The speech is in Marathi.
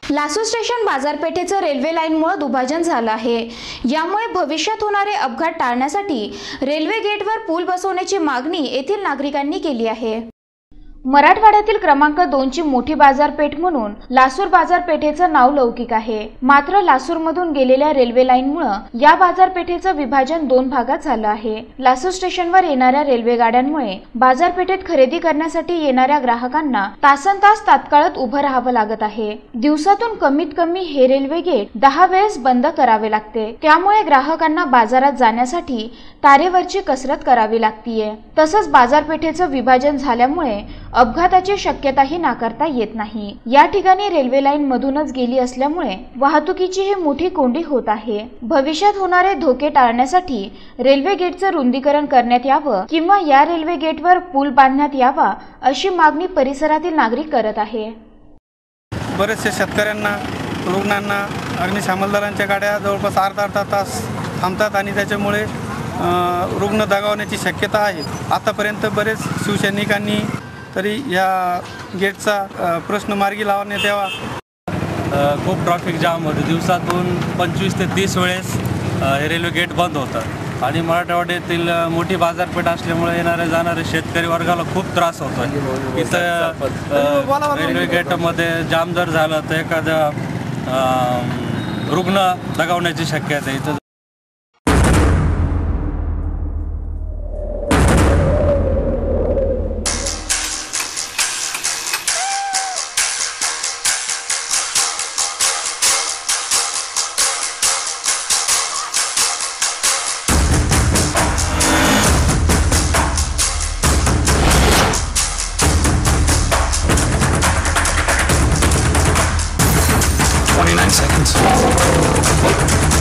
लासूर स्टेशन बाजारपेठेचं रेल्वे लाईनमुळे दुभाजन झालं आहे। यामुळे भविष्यात होणारे अपघात टाळण्यासाठी रेल्वे गेटवर पूल बसवण्याची मागणी येथील नागरिकांनी केली आहे। मराठवाड्यातील क्रमांक 2 ची मोठी बाजारपेठ म्हणून लासूर बाजारपेठेचं नाव लौकिक आहे। मात्र लासूरमधून गेलेल्या रेल्वे लाईनमुळे या बाजारपेठेचं विभाजन 2 भागात झालं आहे। लासूर स्टेशनवर येणाऱ्या रेल्वे गाड्यांमुळे बाजारपेठेत खरेदी करण्यासाठी येणाऱ्या ग्राहकांना तासनतास तात्काळात उभं राहावं लागत आहे। दिवसातून कमीत कमी हे रेल्वे गेट 10 वेळेस बंद करावे लागते। त्यामुळे ग्राहकांना बाजारात जाण्यासाठी तारेवरची कसरत करावी लागतीये। तसंच बाजारपेठेचं विभाजन झाल्यामुळे अपघाताची शक्यताही नाकारता येत नाही। या ठिकाणी रेल्वे लाईन मधूनच गेली असल्यामुळे वाहतुकीची ही मोठी कोंडी होत आहे। भविष्यात होणारे धोके टाळण्यासाठी रेल्वे गेटचं रुंदीकरण करण्यात यावं किंवा या रेल्वे गेटवर पूल बांधण्यात यावा अशी मागणी परिसरातील नागरिक करत आहे। बरेचसे शेतकऱ्यांना, रुग्णांना अग्निशमन दलांच्या गाड्या जवळपास अर्धा तास थांबतात आणि त्याच्यामुळे रुग्ण दगावण्याची शक्यता आहे। आतापर्यंत बरेच शिवसैनिकांनी तरी या गेटचा प्रश्न मार्गी लावण्यात यावा। खूप ट्रॅफिक जाम होते। दिवसातून 25 ते 30 वेळेस हे रेल्वे गेट बंद होतात आणि मराठवाड्यातील मोठी बाजारपेठ असल्यामुळे येणारे जाणारे शेतकरी वर्गाला खूप त्रास होतो आहे। इथं रेल्वे गेटमध्ये जाम जर झालं तर एखादा रुग्ण दगावण्याची शक्यता आहे। इथं 29 seconds.